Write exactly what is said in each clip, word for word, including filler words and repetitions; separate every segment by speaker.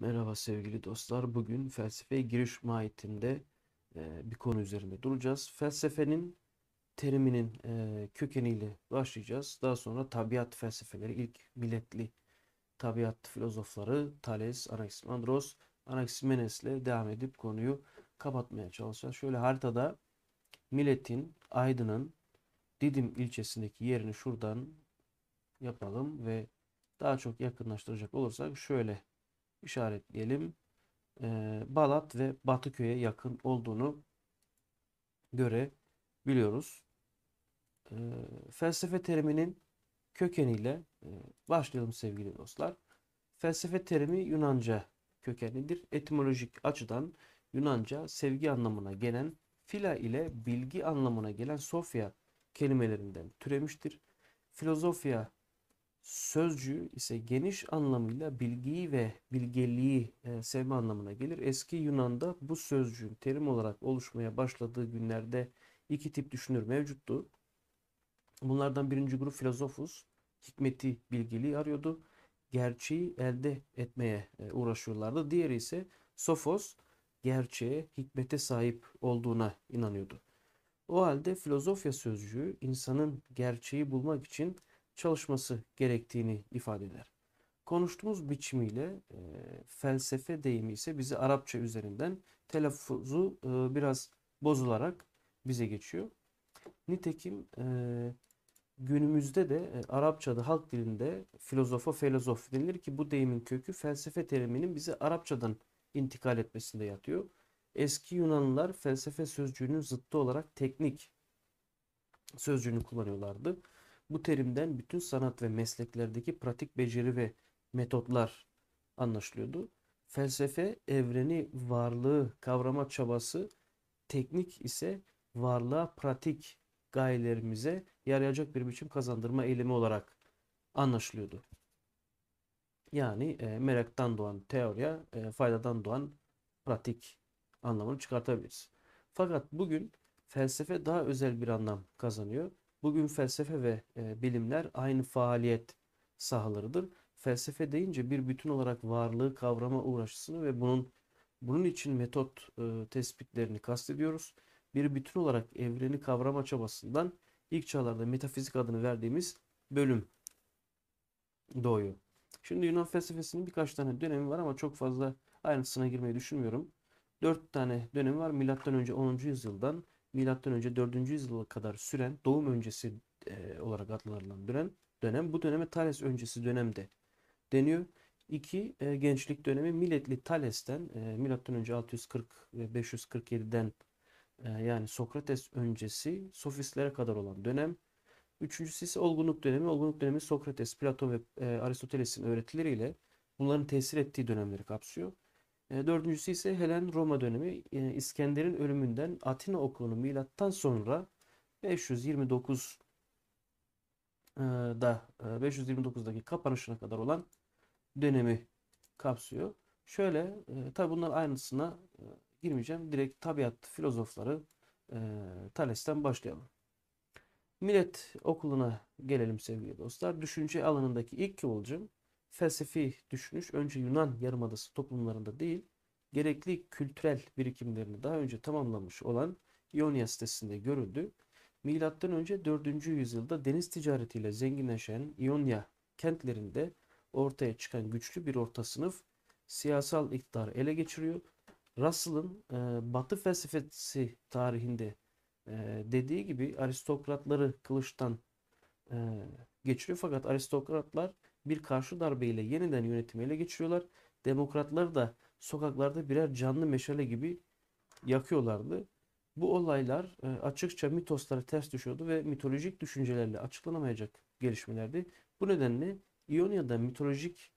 Speaker 1: Merhaba sevgili dostlar. Bugün felsefeye giriş mahiyetinde e, bir konu üzerinde duracağız. Felsefenin teriminin e, kökeniyle başlayacağız. Daha sonra tabiat felsefeleri, ilk milletli tabiat filozofları Thales, Anaximandros, Anaximenes'le devam edip konuyu kapatmaya çalışacağız. Şöyle haritada milletin, Aydın'ın Didim ilçesindeki yerini şuradan yapalım ve daha çok yakınlaştıracak olursak şöyle işaretleyelim. e, Balat ve Batıköy'e yakın olduğunu görebiliyoruz. E, felsefe teriminin kökeniyle e, başlayalım sevgili dostlar. Felsefe terimi Yunanca kökenlidir. Etimolojik açıdan Yunanca sevgi anlamına gelen fila ile bilgi anlamına gelen sofya kelimelerinden türemiştir. Filozofya sözcüğü ise geniş anlamıyla bilgiyi ve bilgeliği e, sevme anlamına gelir. Eski Yunan'da bu sözcüğün terim olarak oluşmaya başladığı günlerde iki tip düşünür mevcuttu. Bunlardan birinci grup filozofus, hikmeti, bilgeliği arıyordu. Gerçeği elde etmeye e, uğraşıyorlardı. Diğeri ise sofos, gerçeğe, hikmete sahip olduğuna inanıyordu. O halde filozofya sözcüğü insanın gerçeği bulmak için çalışması gerektiğini ifade eder. Konuştuğumuz biçimiyle e, felsefe deyimi ise bizi Arapça üzerinden telaffuzu e, biraz bozularak bize geçiyor. Nitekim e, günümüzde de e, Arapçada halk dilinde filozofa filozof denilir ki bu deyimin kökü felsefe teriminin bize Arapçadan intikal etmesinde yatıyor. Eski Yunanlılar felsefe sözcüğünün zıttı olarak teknik sözcüğünü kullanıyorlardı. Bu terimden bütün sanat ve mesleklerdeki pratik beceri ve metotlar anlaşılıyordu. Felsefe evreni, varlığı kavrama çabası, teknik ise varlığa pratik gayelerimize yarayacak bir biçim kazandırma eylemi olarak anlaşılıyordu. Yani e, meraktan doğan teoriye, e, faydadan doğan pratik anlamını çıkartabiliriz. Fakat bugün felsefe daha özel bir anlam kazanıyor. Bugün felsefe ve e, bilimler aynı faaliyet sahalarıdır. Felsefe deyince bir bütün olarak varlığı kavrama uğraşısını ve bunun bunun için metot e, tespitlerini kastediyoruz. Bir bütün olarak evreni kavrama çabasından ilk çağlarda metafizik adını verdiğimiz bölüm doğuyor. Şimdi Yunan felsefesinin birkaç tane dönemi var ama çok fazla ayrıntısına girmeyi düşünmüyorum. Dört tane dönemi var. Milattan önce onuncu yüzyıldan milattan önce dördüncü yüzyıla kadar süren doğum öncesi e, olarak adlandırılan dönem. Dönem bu döneme Thales öncesi dönemde deniyor. İki e, gençlik dönemi milletli Thales'ten e, milattan önce altı yüz kırk ve beş yüz kırk yediden e, yani Sokrates öncesi sofistlere kadar olan dönem. Üçüncüsü ise olgunluk dönemi. Olgunluk dönemi Sokrates, Platon ve e, Aristoteles'in öğretileriyle bunların tesir ettiği dönemleri kapsıyor. E, dördüncüsü ise Helen Roma dönemi. E, İskender'in ölümünden Atina okulunun milattan sonra beş yüz yirmi dokuz e, da e, beş yüz yirmi dokuzdaki kapanışına kadar olan dönemi kapsıyor. Şöyle e, tabi bunların ayrıntısına e, girmeyeceğim. Direkt tabiat filozofları e, Thales'ten başlayalım. Millet okuluna gelelim sevgili dostlar. Düşünce alanındaki ilk kıvılcım felsefi düşünüş önce Yunan Yarımadası toplumlarında değil, gerekli kültürel birikimlerini daha önce tamamlamış olan İonya sitesinde görüldü. Milattan önce dördüncü yüzyılda deniz ticaretiyle zenginleşen İonya kentlerinde ortaya çıkan güçlü bir orta sınıf siyasal iktidarı ele geçiriyor. Russell'ın e, Batı felsefesi tarihinde e, dediği gibi aristokratları kılıçtan e, geçiriyor. Fakat aristokratlar bir karşı darbeyle yeniden yönetimi ele geçiriyorlar. Demokratları da sokaklarda birer canlı meşale gibi yakıyorlardı. Bu olaylar e, açıkça mitoslara ters düşüyordu ve mitolojik düşüncelerle açıklanamayacak gelişmelerdi. Bu nedenle İonya'da mitolojik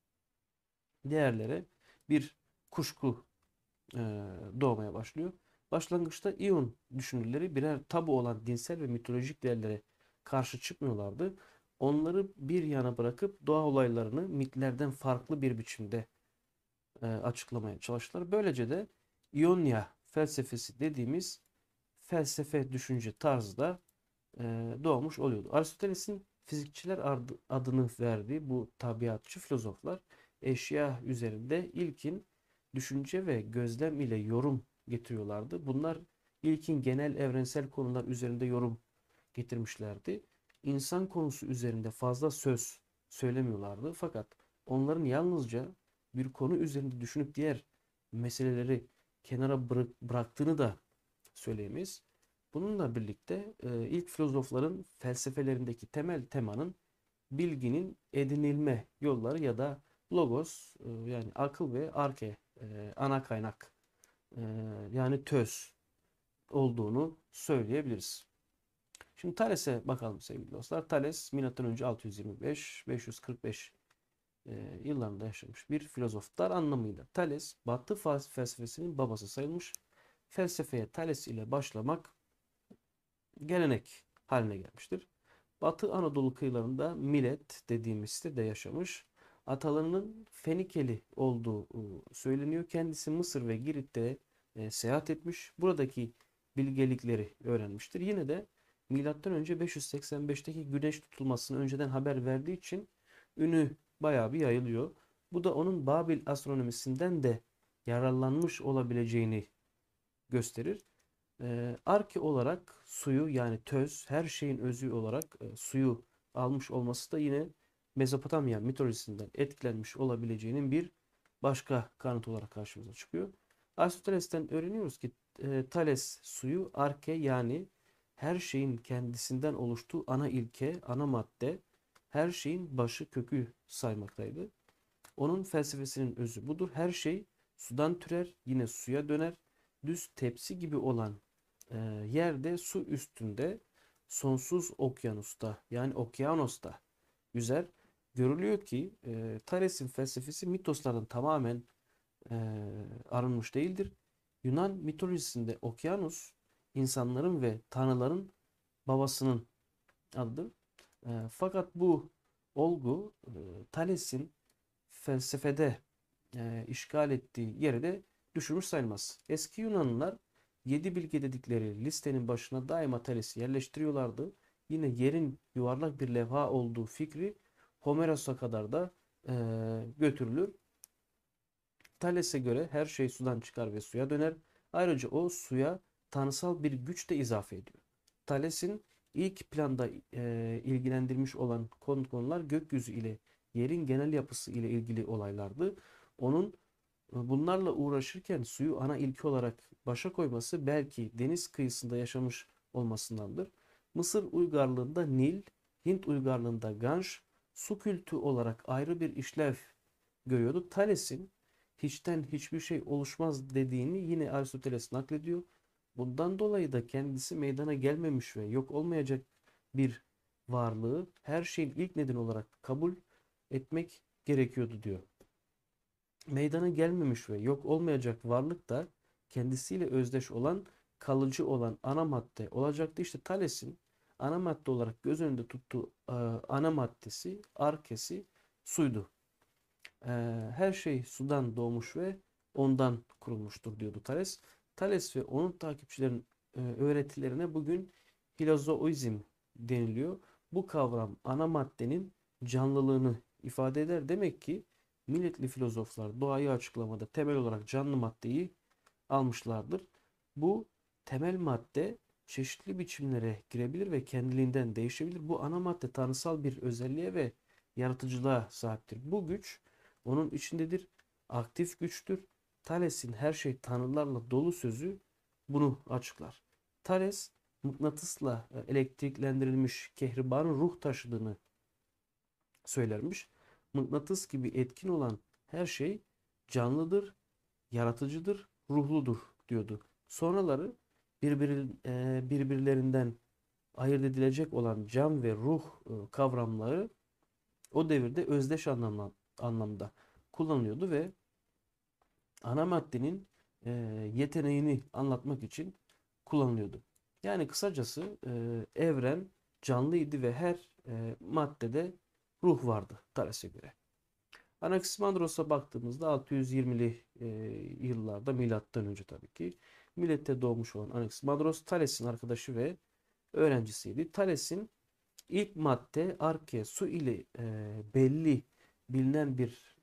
Speaker 1: değerlere bir kuşku e, doğmaya başlıyor. Başlangıçta İyon düşünürleri birer tabu olan dinsel ve mitolojik değerlere karşı çıkmıyorlardı. Onları bir yana bırakıp doğa olaylarını mitlerden farklı bir biçimde e, açıklamaya çalıştılar. Böylece de İonya felsefesi dediğimiz felsefe düşünce tarzı da e, doğmuş oluyordu. Aristoteles'in fizikçiler adını verdiği bu tabiatçı filozoflar eşya üzerinde ilkin düşünce ve gözlem ile yorum getiriyorlardı. Bunlar ilkin genel evrensel konular üzerinde yorum getirmişlerdi. İnsan konusu üzerinde fazla söz söylemiyorlardı. Fakat onların yalnızca bir konu üzerinde düşünüp diğer meseleleri kenara bırak, bıraktığını da söyleyemeyiz. Bununla birlikte e, ilk filozofların felsefelerindeki temel temanın bilginin edinilme yolları ya da logos e, yani akıl ve arke e, ana kaynak e, yani töz olduğunu söyleyebiliriz. Şimdi Thales'e bakalım sevgili dostlar. Thales milattan önce altı yüz yirmi beş beş yüz kırk beş e, yıllarında yaşamış bir filozof. Dar anlamıyla Thales Batı felsefesinin babası sayılmış. Felsefeye Thales ile başlamak gelenek haline gelmiştir. Batı Anadolu kıyılarında Milet dediğimiz sitede yaşamış. Atalarının Fenikeli olduğu e, söyleniyor. Kendisi Mısır ve Girit'te e, seyahat etmiş. Buradaki bilgelikleri öğrenmiştir. Yine de milattan önce beş yüz seksen beşteki güneş tutulmasını önceden haber verdiği için ünü bayağı bir yayılıyor. Bu da onun Babil astronomisinden de yararlanmış olabileceğini gösterir. E, arke olarak suyu yani töz her şeyin özü olarak e, suyu almış olması da yine Mezopotamya mitolojisinden etkilenmiş olabileceğinin bir başka kanıt olarak karşımıza çıkıyor. Aristoteles'ten öğreniyoruz ki e, Thales suyu arke yani her şeyin kendisinden oluştuğu ana ilke, ana madde, her şeyin başı kökü saymaktaydı. Onun felsefesinin özü budur. Her şey sudan türer, yine suya döner. Düz tepsi gibi olan e, yerde su üstünde sonsuz okyanusta yani okyanusta yüzer. Görülüyor ki e, Thales'in felsefesi mitoslardan tamamen e, arınmış değildir. Yunan mitolojisinde okyanus insanların ve tanrıların babasının adıdır. E, fakat bu olgu e, Thales'in felsefede e, işgal ettiği yere de düşürmüş sayılmaz. Eski Yunanlılar yedi bilge dedikleri listenin başına daima Thales'i yerleştiriyorlardı. Yine yerin yuvarlak bir levha olduğu fikri Homeros'a kadar da e, götürülür. Thales'e göre her şey sudan çıkar ve suya döner. Ayrıca o suya tanrısal bir güç de izafe ediyor. Thales'in ilk planda e, ilgilendirmiş olan konular gökyüzü ile yerin genel yapısı ile ilgili olaylardı. Onun e, bunlarla uğraşırken suyu ana ilke olarak başa koyması belki deniz kıyısında yaşamış olmasındandır. Mısır uygarlığında Nil, Hint uygarlığında Ganj, su kültü olarak ayrı bir işlev görüyordu. Thales'in hiçten hiçbir şey oluşmaz dediğini yine Aristoteles naklediyor. Bundan dolayı da kendisi meydana gelmemiş ve yok olmayacak bir varlığı her şeyin ilk nedeni olarak kabul etmek gerekiyordu diyor. Meydana gelmemiş ve yok olmayacak varlık da kendisiyle özdeş olan, kalıcı olan ana madde olacaktı. İşte Thales'in ana madde olarak göz önünde tuttuğu e, ana maddesi, arkesi suydu. E, her şey sudan doğmuş ve ondan kurulmuştur diyordu Thales. Thales ve onun takipçilerin e, öğretilerine bugün filozoizm deniliyor. Bu kavram ana maddenin canlılığını ifade eder. Demek ki milletli filozoflar doğayı açıklamada temel olarak canlı maddeyi almışlardır. Bu temel madde çeşitli biçimlere girebilir ve kendiliğinden değişebilir. Bu ana madde tanrısal bir özelliğe ve yaratıcılığa sahiptir. Bu güç onun içindedir. Aktif güçtür. Thales'in her şey tanrılarla dolu sözü bunu açıklar. Thales mıknatısla elektriklendirilmiş kehribarın ruh taşıdığını söylermiş. Mıknatıs gibi etkin olan her şey canlıdır, yaratıcıdır, ruhludur diyordu. Sonraları birbiri, e, birbirlerinden ayırt edilecek olan can ve ruh e, kavramları o devirde özdeş anlamda, anlamda kullanılıyordu ve ana maddenin e, yeteneğini anlatmak için kullanılıyordu. Yani kısacası e, evren canlıydı ve her e, maddede ruh vardı Thales'e göre. Anaximandros'a baktığımızda altı yüz yirmili e, yıllarda milattan önce tabii ki millette doğmuş olan Anaximandros Thales'in arkadaşı ve öğrencisiydi. Thales'in ilk madde arke su ile e, belli bilinen bir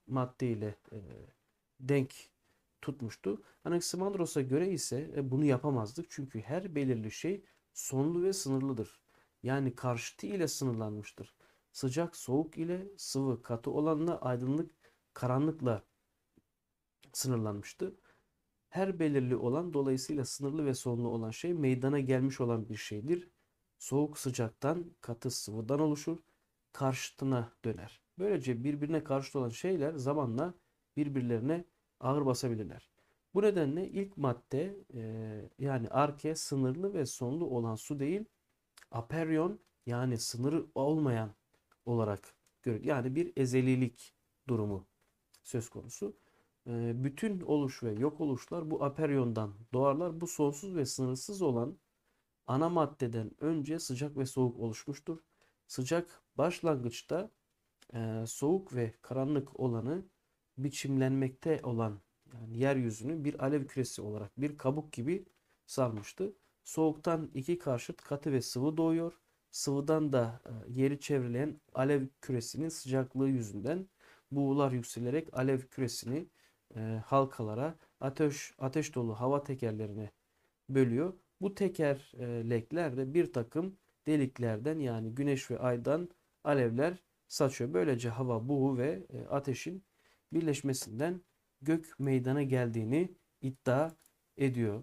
Speaker 1: madde ile e, denk tutmuştu. Anaximandros'a göre ise e, bunu yapamazdık. Çünkü her belirli şey sonlu ve sınırlıdır. Yani karşıtı ile sınırlanmıştır. Sıcak, soğuk ile sıvı, katı olanla aydınlık, karanlıkla sınırlanmıştı. Her belirli olan dolayısıyla sınırlı ve sonlu olan şey meydana gelmiş olan bir şeydir. Soğuk sıcaktan, katı sıvıdan oluşur. Karşıtına döner. Böylece birbirine karşıt olan şeyler zamanla birbirlerine ağır basabilirler. Bu nedenle ilk madde e, yani arke sınırlı ve sonlu olan su değil, aperyon yani sınırı olmayan olarak görülür. Yani bir ezelilik durumu söz konusu. Ee, Bütün oluş ve yok oluşlar bu aperyondan doğarlar. Bu sonsuz ve sınırsız olan ana maddeden önce sıcak ve soğuk oluşmuştur. Sıcak başlangıçta e, soğuk ve karanlık olanı biçimlenmekte olan yani yeryüzünü bir alev küresi olarak bir kabuk gibi sarmıştı. Soğuktan iki karşıt katı ve sıvı doğuyor. Sıvıdan da e, yeri çevreleyen alev küresinin sıcaklığı yüzünden buğular yükselerek alev küresini e, halkalara, ateş ateş dolu hava tekerlerine bölüyor. Bu tekerlekler de bir takım deliklerden yani güneş ve aydan alevler saçıyor. Böylece hava, buğu ve e, ateşin birleşmesinden gök meydana geldiğini iddia ediyor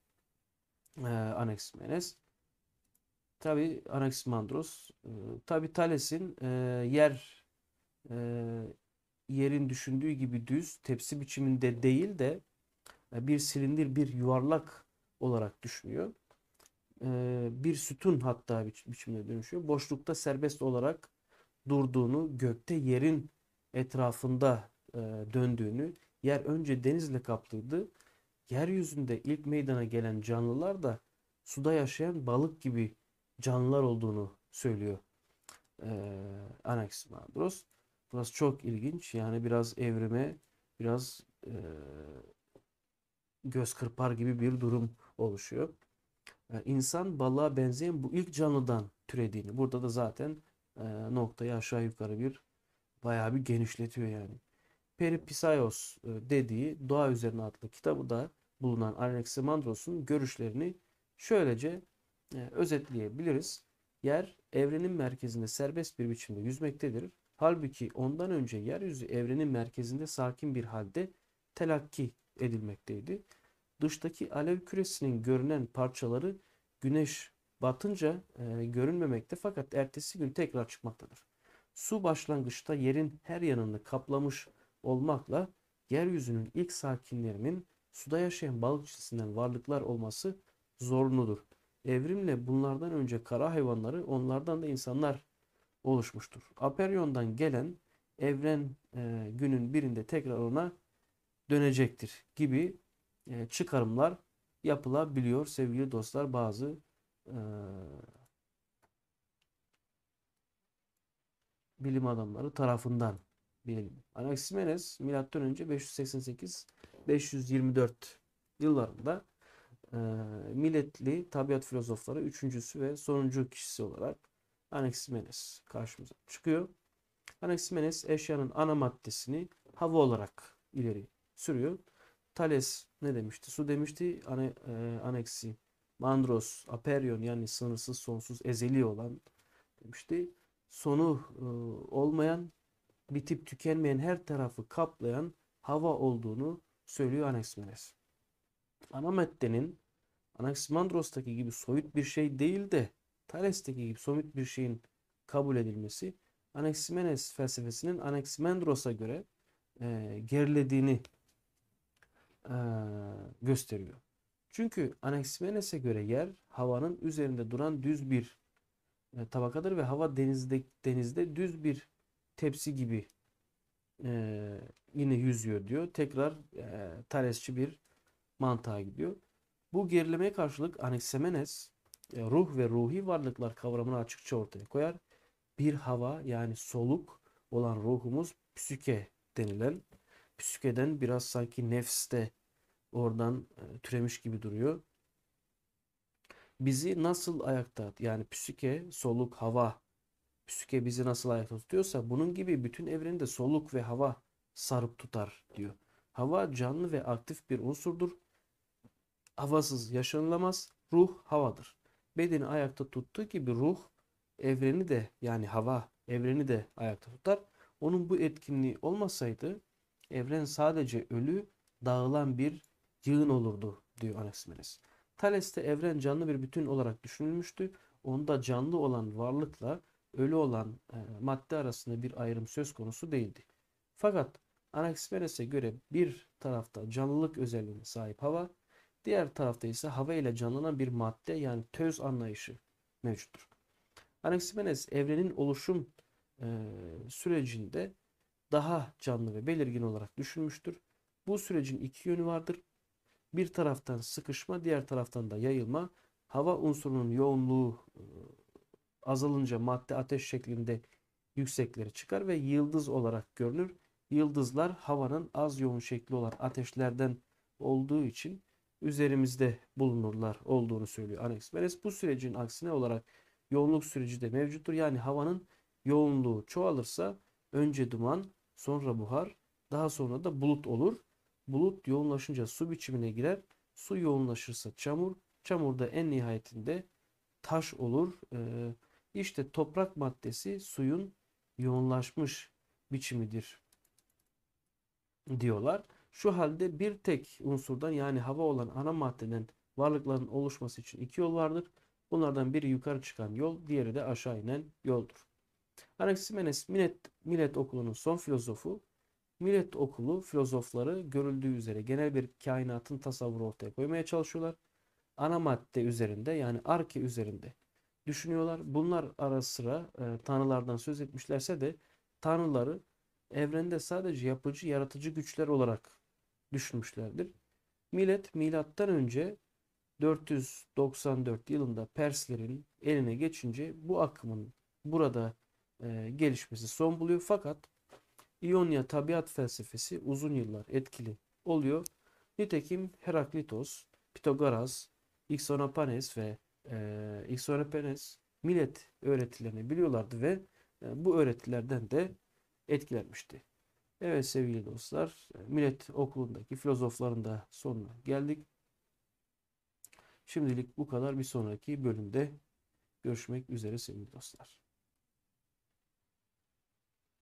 Speaker 1: e, Anaximenes. Tabi Anaximandros, e, tabi Thales'in e, yer e, yerin düşündüğü gibi düz tepsi biçiminde değil de e, bir silindir, bir yuvarlak olarak düşünüyor. E, bir sütun hatta biç biçimine dönüşüyor. Boşlukta serbest olarak durduğunu, gökte yerin etrafında e, döndüğünü, yer önce denizle kaplıydı. Yeryüzünde ilk meydana gelen canlılar da suda yaşayan balık gibi canlılar olduğunu söylüyor e, Anaximandros. Burası çok ilginç. Yani biraz evrime, biraz e, göz kırpar gibi bir durum oluşuyor. Yani insan balığa benzeyen bu ilk canlıdan türediğini. Burada da zaten e, noktayı aşağı yukarı bir bayağı bir genişletiyor yani. Peripisaios e, dediği Doğa Üzerine adlı kitabı da bulunan Anaximandros'un görüşlerini şöylece e, özetleyebiliriz. Yer evrenin merkezinde serbest bir biçimde yüzmektedir. Halbuki ondan önce yeryüzü evrenin merkezinde sakin bir halde telakki edilmekteydi. Dıştaki alev küresinin görünen parçaları güneş batınca e, görünmemekte fakat ertesi gün tekrar çıkmaktadır. Su başlangıçta yerin her yanını kaplamış olmakla yeryüzünün ilk sakinlerinin suda yaşayan balık cinsinden varlıklar olması zorunludur. Evrimle bunlardan önce kara hayvanları, onlardan da insanlar oluşmuştur. Aperyon'dan gelen evren e, günün birinde tekrar ona dönecektir gibi e, çıkarımlar yapılabiliyor sevgili dostlar bazı e, bilim adamları tarafından diyelim. Anaximenes milattan önce beş yüz seksen sekiz beş yüz yirmi dört yıllarında e, milletli tabiat filozofları üçüncüsü ve sonuncu kişisi olarak Anaximenes karşımıza çıkıyor. Anaximenes eşyanın ana maddesini hava olarak ileri sürüyor. Thales ne demişti? Su demişti. Ana, e, aneksi, mandros, aperyon yani sınırsız, sonsuz, ezeli olan demişti. Sonu e, olmayan, bitip tükenmeyen her tarafı kaplayan hava olduğunu söylüyor Anaximenes. Ana maddenin Anaximandros'taki gibi soyut bir şey değil de Thales'teki gibi somut bir şeyin kabul edilmesi Anaximenes felsefesinin Anaximandros'a göre e, gerilediğini e, gösteriyor. Çünkü Anaximenes'e göre yer havanın üzerinde duran düz bir e, tabakadır ve hava denizde denizde düz bir tepsi gibi e, yine yüzüyor diyor. Tekrar e, Thalesçi bir mantığa gidiyor. Bu gerilemeye karşılık Anaximenes e, ruh ve ruhi varlıklar kavramını açıkça ortaya koyar. Bir hava yani soluk olan ruhumuz psüke denilen, psükeden biraz sanki nefste oradan e, türemiş gibi duruyor. Bizi nasıl ayakta yani psüke, soluk, hava, psüke bizi nasıl ayakta tutuyorsa bunun gibi bütün evreni de soluk ve hava sarıp tutar diyor. Hava canlı ve aktif bir unsurdur. Havasız yaşanılamaz. Ruh havadır. Bedeni ayakta tuttuğu gibi ruh evreni de, yani hava evreni de ayakta tutar. Onun bu etkinliği olmasaydı evren sadece ölü, dağılan bir yığın olurdu diyor Anaximenes. Thales'te evren canlı bir bütün olarak düşünülmüştü. Onda canlı olan varlıkla ölü olan e, madde arasında bir ayrım söz konusu değildi. Fakat Anaximenes'e göre bir tarafta canlılık özelliğine sahip hava, diğer tarafta ise hava ile canlanan bir madde, yani töz anlayışı mevcuttur. Anaximenes evrenin oluşum e, sürecinde daha canlı ve belirgin olarak düşünmüştür. Bu sürecin iki yönü vardır. Bir taraftan sıkışma, diğer taraftan da yayılma. Hava unsurunun yoğunluğu e, azalınca madde ateş şeklinde yüksekleri çıkar ve yıldız olarak görünür. Yıldızlar havanın az yoğun şekli olan ateşlerden olduğu için üzerimizde bulunurlar olduğunu söylüyor Anaximenes. Bu sürecin aksine olarak yoğunluk süreci de mevcuttur. Yani havanın yoğunluğu çoğalırsa önce duman, sonra buhar, daha sonra da bulut olur. Bulut yoğunlaşınca su biçimine girer. Su yoğunlaşırsa çamur, çamur da en nihayetinde taş olur. Ee, işte toprak maddesi suyun yoğunlaşmış biçimidir diyorlar. Şu halde bir tek unsurdan, yani hava olan ana maddeden varlıkların oluşması için iki yol vardır. Bunlardan biri yukarı çıkan yol, diğeri de aşağı inen yoldur. Anaximenes Millet, Millet okulunun son filozofu. Millet okulu filozofları görüldüğü üzere genel bir kainatın tasavvuru ortaya koymaya çalışıyorlar. Ana madde üzerinde, yani arke üzerinde düşünüyorlar. Bunlar ara sıra e, tanrılardan söz etmişlerse de tanrıları evrende sadece yapıcı, yaratıcı güçler olarak düşünmüşlerdir. Millet milattan önce dört yüz doksan dört yılında Perslerin eline geçince bu akımın burada e, gelişmesi son buluyor. Fakat İonya tabiat felsefesi uzun yıllar etkili oluyor. Nitekim Heraklitos, Pitagoras, Iksonopanes ve e, Iksonopanes millet öğretilerini biliyorlardı ve e, bu öğretilerden de etkilenmişti. Evet sevgili dostlar, e, Millet Okulu'ndaki filozofların da sonuna geldik. Şimdilik bu kadar. Bir sonraki bölümde görüşmek üzere sevgili dostlar.